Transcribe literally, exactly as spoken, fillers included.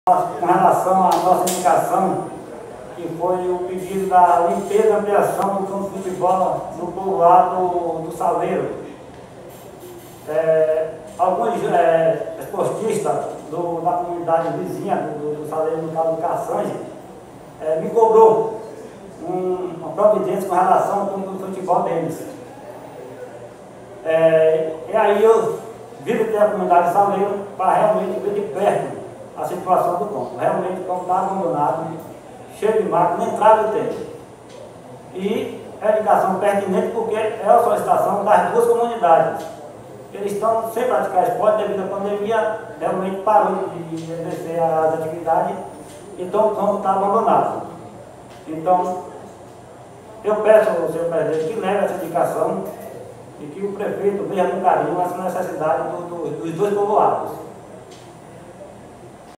Com relação à nossa indicação, que foi o pedido da limpeza e ampliação do campo de futebol no povoado do Saleiro. É, alguns é, esportistas do, da comunidade vizinha do, do Saleiro, no caso do Caçange, é, me cobrou um, uma providência com relação ao campo de futebol deles. É, e aí eu visitei a comunidade de Saleiro para realmente ver de perto a situação do campo. Realmente o campo está abandonado, cheio de mato, nem entrada tem. E é indicação pertinente porque é a solicitação das duas comunidades. Eles estão sem praticar esporte devido à pandemia, realmente parou de exercer as atividades, então o campo está abandonado. Então, eu peço ao senhor presidente que leve essa indicação e que o prefeito veja com carinho essa necessidade do, do, dos dois povoados.